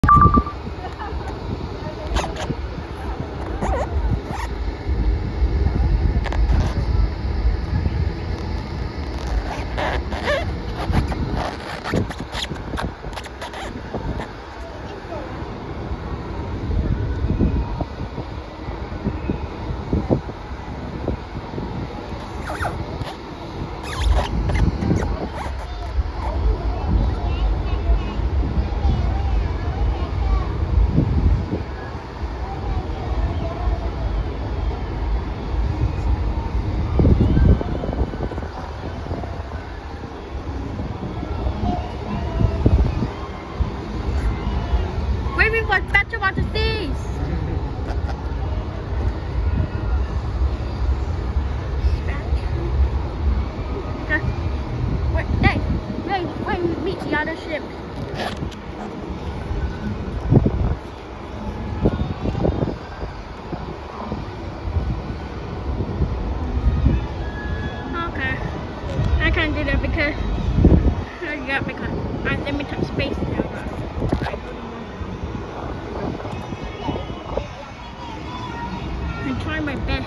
Waving for better water seas. Okay. Wait, we meet the other ship. Okay. I can't do that because I limited space now. I'm trying my best.